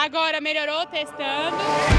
Agora melhorou, testando.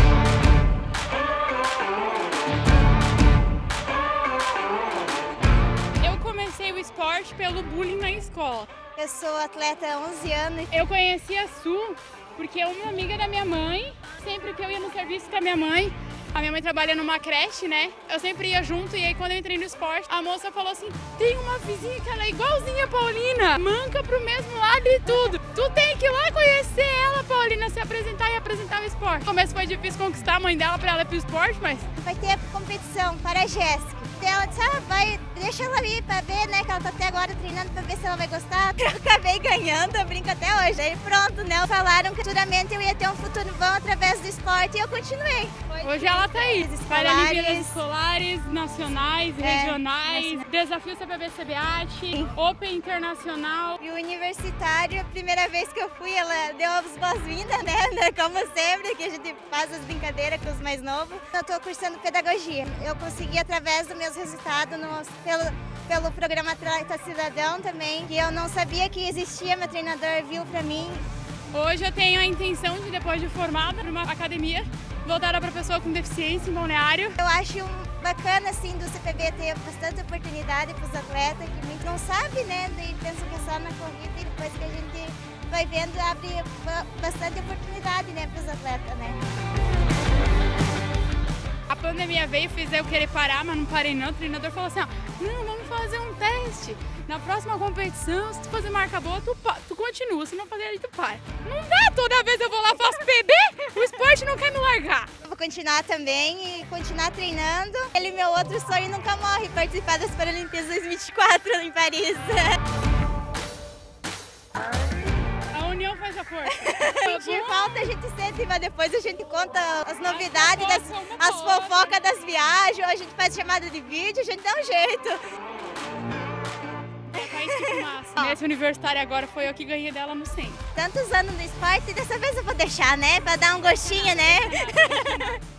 Eu comecei o esporte pelo bullying na escola. Eu sou atleta há 11 anos. Eu conheci a Su porque uma amiga da minha mãe, sempre que eu ia no serviço com a minha mãe trabalha numa creche, né? Eu sempre ia junto e aí quando eu entrei no esporte, a moça falou assim, tem uma vizinha que ela é igualzinha a Paulina, manca pro mesmo lado e tudo. Tu tem que ir lá conhecer ela, Paulina, se apresentar e apresentar o esporte. No começo foi difícil conquistar a mãe dela pra ela ir pro esporte, mas... Vai ter a competição para a Jéssica. Ela disse, deixa ela ir pra ver, né, que ela tá até agora treinando pra ver se ela vai gostar. Eu acabei ganhando, eu brinco até hoje. Aí pronto, né, falaram que futuramente eu ia ter um futuro bom através do esporte e eu continuei. Hoje ela tá aí, Paralimpíadas escolares, nacionais, regionais, desafio CPB-CBAT, Open Internacional. E o universitário, a primeira vez que eu fui, ela deu as boas-vindas, né, como sempre, que a gente faz as brincadeiras com os mais novos. Eu tô cursando pedagogia. Eu consegui através dos meus resultados pelo programa Atleta Cidadão também, que eu não sabia que existia, meu treinador viu pra mim. Hoje eu tenho a intenção de, depois de formada numa academia, voltada para pessoa com deficiência em Balneário. Eu acho bacana assim do CPB ter bastante oportunidade para os atletas que muito não sabe, né, e pensam que é só na corrida e depois que a gente vai vendo abre bastante oportunidade, né, para os atletas, né. A pandemia veio, fez eu querer parar, mas não parei não. O treinador falou assim, não, vamos fazer um teste. Na próxima competição, se tu fazer marca boa, tu continua, se não fazer ali, tu para. Não dá, toda vez eu vou lá, faço PB, o esporte não quer me largar. Eu vou continuar também e continuar treinando. Meu outro sonho nunca morre, participar das Paralimpíadas 2024 em Paris. A união faz a força. Sentir falta a gente sente, mas depois a gente conta as novidades, as fofocas das viagens, a gente faz chamada de vídeo, a gente dá um jeito. Nesse universitário agora foi eu que ganhei dela no 100. Tantos anos no esporte, dessa vez eu vou deixar, né? Pra dar um gostinho, né?